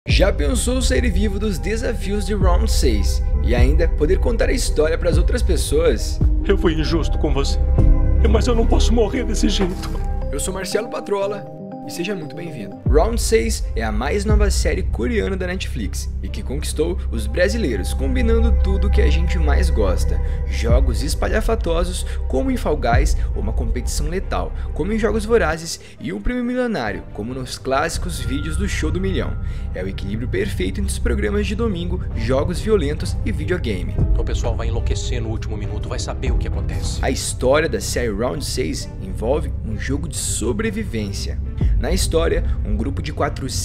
Já pensou sair vivo dos desafios de Round 6 e ainda poder contar a história para as outras pessoas? Eu fui injusto com você, mas eu não posso morrer desse jeito. Eu sou Marcelo Patrola e seja muito bem-vindo. Round 6 é a mais nova série coreana da Netflix e que conquistou os brasileiros, combinando tudo que a gente mais gosta: jogos espalhafatosos como em Fall Guys, uma competição letal como em Jogos Vorazes e um prêmio milionário como nos clássicos vídeos do Show do Milhão. É o equilíbrio perfeito entre os programas de domingo, jogos violentos e videogame. O pessoal vai enlouquecer no último minuto, vai saber o que acontece. A história da série Round 6 envolve um jogo de sobrevivência. Na história, um grupo de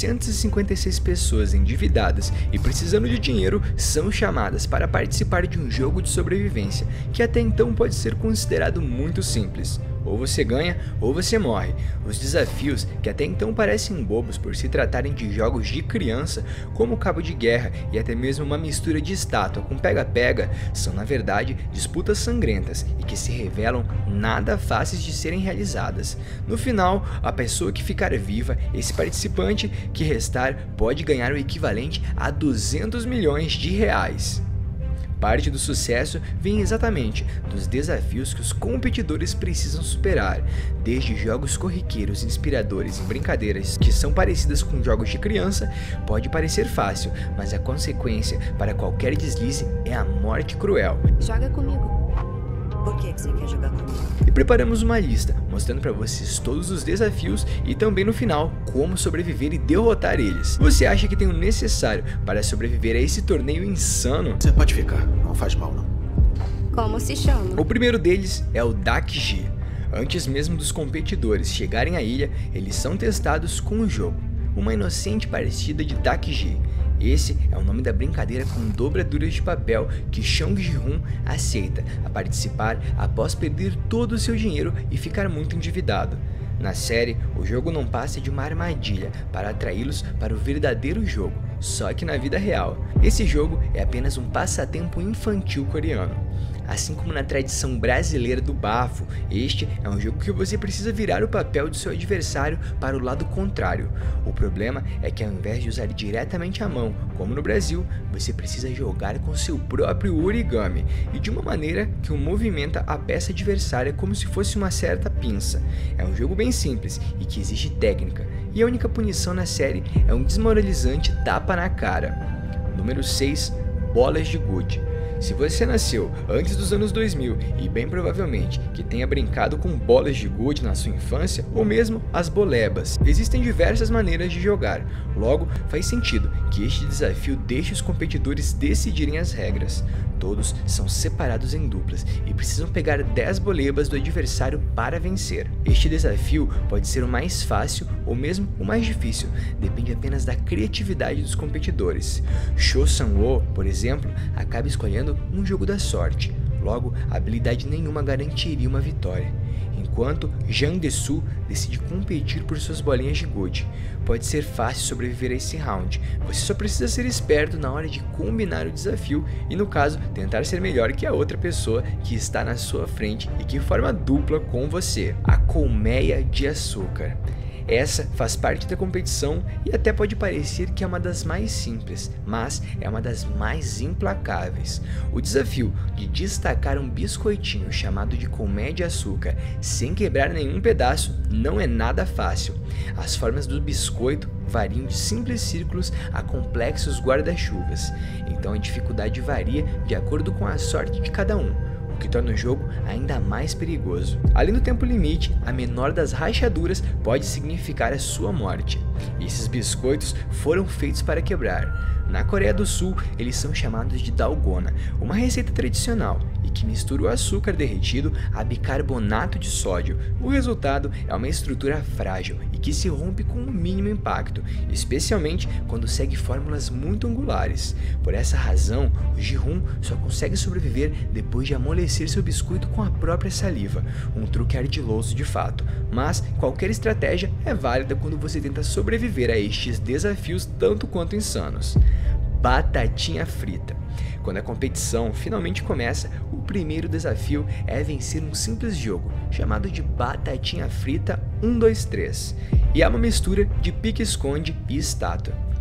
456 pessoas endividadas e precisando de dinheiro são chamadas para participar de um jogo de sobrevivência que até então pode ser considerado muito simples. Ou você ganha ou você morre. Os desafios, que até então parecem bobos por se tratarem de jogos de criança, como cabo de guerra e até mesmo uma mistura de estátua com pega-pega, são na verdade disputas sangrentas e que se revelam nada fáceis de serem realizadas. No final, a pessoa que ficar viva, esse participante que restar, pode ganhar o equivalente a 200 milhões de reais. Parte do sucesso vem exatamente dos desafios que os competidores precisam superar, desde jogos corriqueiros inspiradores em brincadeiras que são parecidas com jogos de criança. Pode parecer fácil, mas a consequência para qualquer deslize é a morte cruel. Joga comigo. Por que você quer jogar comigo? E preparamos uma lista mostrando para vocês todos os desafios e também no final como sobreviver e derrotar eles. Você acha que tem o necessário para sobreviver a esse torneio insano? Você pode ficar, não faz mal não. Como se chama? O primeiro deles é o Dakji. Antes mesmo dos competidores chegarem à ilha, eles são testados com o jogo, uma inocente parecida de Dakji. Esse é o nome da brincadeira com dobraduras de papel que Chong Ji-hoon aceita a participar após perder todo o seu dinheiro e ficar muito endividado. Na série, o jogo não passa de uma armadilha para atraí-los para o verdadeiro jogo, só que na vida real. Esse jogo é apenas um passatempo infantil coreano. Assim como na tradição brasileira do bafo, este é um jogo que você precisa virar o papel do seu adversário para o lado contrário. O problema é que ao invés de usar diretamente a mão, como no Brasil, você precisa jogar com seu próprio origami e de uma maneira que o movimenta a peça adversária como se fosse uma certa pinça. É um jogo bem simples e que exige técnica, e a única punição na série é um desmoralizante tapa na cara. Número 6. Bolas de gude. Se você nasceu antes dos anos 2000 e bem provavelmente que tenha brincado com bolas de gude na sua infância ou mesmo as bolebas, existem diversas maneiras de jogar. Logo, faz sentido que este desafio deixe os competidores decidirem as regras. Todos são separados em duplas e precisam pegar 10 bolebas do adversário para vencer. Este desafio pode ser o mais fácil ou mesmo o mais difícil, depende apenas da criatividade dos competidores. Cho Sang-woo, por exemplo, acaba escolhendo um jogo da sorte, logo habilidade nenhuma garantiria uma vitória. Enquanto Jang De-soo decide competir por suas bolinhas de gude. Pode ser fácil sobreviver a esse round, você só precisa ser esperto na hora de combinar o desafio e, no caso, tentar ser melhor que a outra pessoa que está na sua frente e que forma dupla com você. A colmeia de açúcar. Essa faz parte da competição e até pode parecer que é uma das mais simples, mas é uma das mais implacáveis. O desafio de destacar um biscoitinho chamado de colmeia de açúcar sem quebrar nenhum pedaço não é nada fácil. As formas do biscoito variam de simples círculos a complexos guarda-chuvas, então a dificuldade varia de acordo com a sorte de cada um, o que torna o jogo ainda mais perigoso. Além do tempo limite, a menor das rachaduras pode significar a sua morte. Esses biscoitos foram feitos para quebrar. Na Coreia do Sul, eles são chamados de dalgona, uma receita tradicional e que mistura o açúcar derretido a bicarbonato de sódio. O resultado é uma estrutura frágil e que se rompe com o mínimo impacto, especialmente quando segue fórmulas muito angulares. Por essa razão, o Ji-hoon só consegue sobreviver depois de amolecer seu biscoito com a própria saliva, um truque ardiloso de fato, mas qualquer estratégia é válida quando você tenta sobreviver a estes desafios tanto quanto insanos. Batatinha frita. Quando a competição finalmente começa, o primeiro desafio é vencer um simples jogo chamado de Batatinha Frita 1, 2, 3. E é uma mistura de pique-esconde e estátua.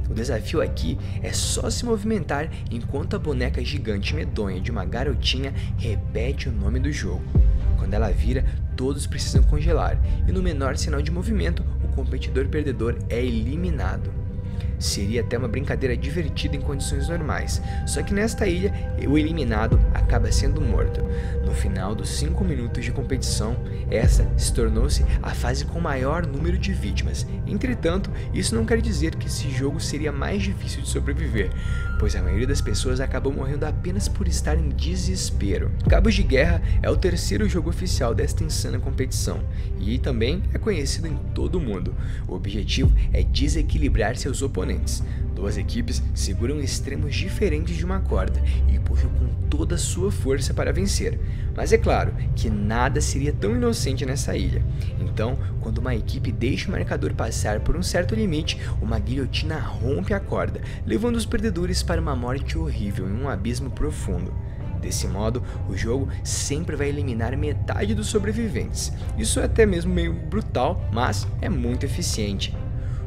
O desafio aqui é só se movimentar enquanto a boneca gigante medonha de uma garotinha repete o nome do jogo. Quando ela vira, todos precisam congelar, e no menor sinal de movimento, o competidor perdedor é eliminado. Seria até uma brincadeira divertida em condições normais, só que nesta ilha, o eliminado acaba sendo morto. No final dos 5 minutos de competição, essa se tornou-se a fase com maior número de vítimas. Entretanto, isso não quer dizer que esse jogo seria mais difícil de sobreviver, pois a maioria das pessoas acabam morrendo apenas por estar em desespero. Cabos de Guerra é o terceiro jogo oficial desta insana competição, e também é conhecido em todo o mundo. O objetivo é desequilibrar seus oponentes. Duas equipes seguram extremos diferentes de uma corda e puxam com toda a sua força para vencer. Mas é claro que nada seria tão inocente nessa ilha. Então, quando uma equipe deixa o marcador passar por um certo limite, uma guilhotina rompe a corda, levando os perdedores para uma morte horrível em um abismo profundo. Desse modo, o jogo sempre vai eliminar metade dos sobreviventes. Isso é até mesmo meio brutal, mas é muito eficiente.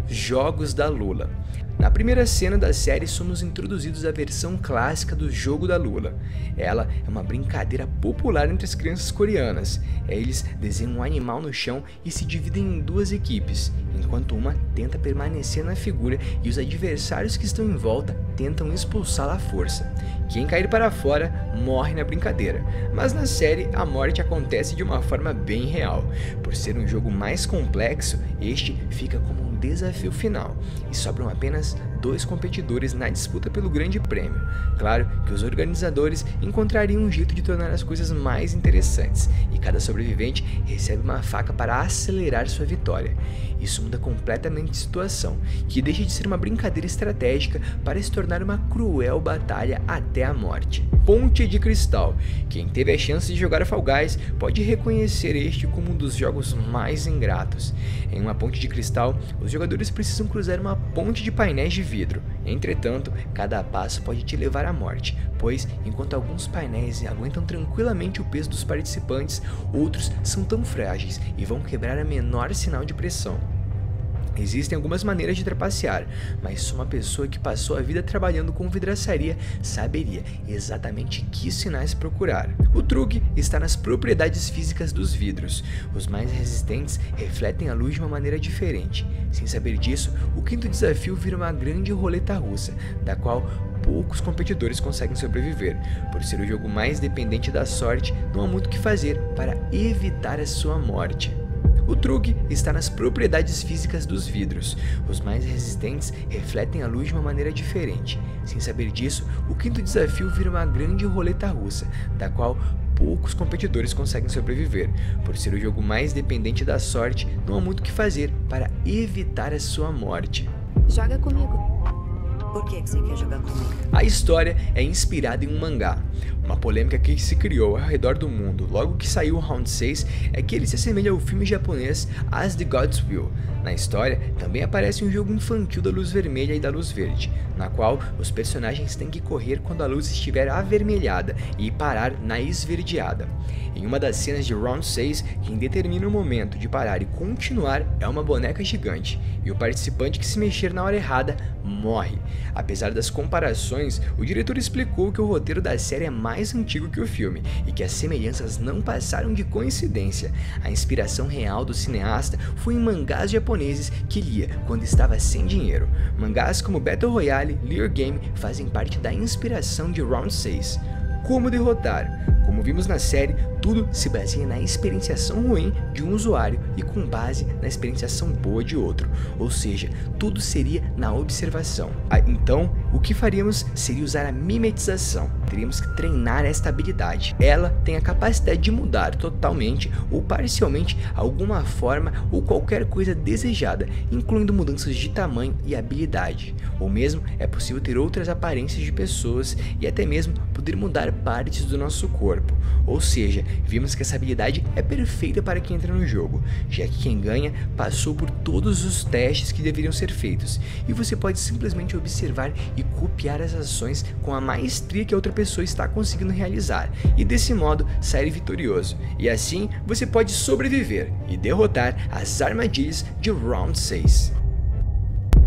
Jogos da Lula. Na primeira cena da série somos introduzidos à versão clássica do jogo da Lula. Ela é uma brincadeira popular entre as crianças coreanas. Eles desenham um animal no chão e se dividem em duas equipes, enquanto uma tenta permanecer na figura e os adversários que estão em volta tentam expulsá-la à força. Quem cair para fora morre na brincadeira, mas na série a morte acontece de uma forma bem real. Por ser um jogo mais complexo, este fica como um desafio final e sobram apenas 2 competidores na disputa pelo grande prêmio. Claro que os organizadores encontrariam um jeito de tornar as coisas mais interessantes e cada sobrevivente recebe uma faca para acelerar sua vitória. Isso muda completamente a situação, que deixa de ser uma brincadeira estratégica para se tornar uma cruel batalha até a morte. Ponte de Cristal. Quem teve a chance de jogar Fall Guys pode reconhecer este como um dos jogos mais ingratos. Em uma ponte de cristal, os jogadores precisam cruzar uma ponte de painéis de vidro. Entretanto, cada passo pode te levar à morte, pois enquanto alguns painéis aguentam tranquilamente o peso dos participantes, outros são tão frágeis e vão quebrar a menor sinal de pressão. Existem algumas maneiras de trapacear, mas só uma pessoa que passou a vida trabalhando com vidraçaria saberia exatamente que sinais procurar. O truque está nas propriedades físicas dos vidros. Os mais resistentes refletem a luz de uma maneira diferente. Sem saber disso, o quinto desafio vira uma grande roleta russa, da qual poucos competidores conseguem sobreviver. Por ser o jogo mais dependente da sorte, não há muito o que fazer para evitar a sua morte. O truque está nas propriedades físicas dos vidros. Os mais resistentes refletem a luz de uma maneira diferente. Sem saber disso, o quinto desafio vira uma grande roleta russa, da qual poucos competidores conseguem sobreviver. Por ser o jogo mais dependente da sorte, não há muito o que fazer para evitar a sua morte. Joga comigo. Por que você quer jogar comigo? A história é inspirada em um mangá. Uma polêmica que se criou ao redor do mundo logo que saiu o Round 6 é que ele se assemelha ao filme japonês As the Gods Will. Na história, também aparece um jogo infantil da luz vermelha e da luz verde, na qual os personagens têm que correr quando a luz estiver avermelhada e parar na esverdeada. Em uma das cenas de Round 6, quem determina o momento de parar e continuar é uma boneca gigante, e o participante que se mexer na hora errada morre. Apesar das comparações, o diretor explicou que o roteiro da série é mais antigo que o filme e que as semelhanças não passaram de coincidência. A inspiração real do cineasta foi em mangás japoneses que lia quando estava sem dinheiro. Mangás como Battle Royale e Lure Game fazem parte da inspiração de Round 6. Como derrotar? Como vimos na série, tudo se baseia na experienciação ruim de um usuário e com base na experienciação boa de outro, ou seja, tudo seria na observação. Então, o que faríamos seria usar a mimetização. Teríamos que treinar esta habilidade. Ela tem a capacidade de mudar totalmente ou parcialmente alguma forma ou qualquer coisa desejada, incluindo mudanças de tamanho e habilidade. Ou mesmo é possível ter outras aparências de pessoas e até mesmo poder mudar partes do nosso corpo. Ou seja, vimos que essa habilidade é perfeita para quem entra no jogo, já que quem ganha passou por todos os testes que deveriam ser feitos, e você pode simplesmente observar e copiar as ações com a maestria que a outra pessoa está conseguindo realizar, e desse modo sair vitorioso. E assim você pode sobreviver e derrotar as armadilhas de Round 6.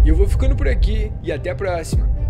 E eu vou ficando por aqui e até a próxima.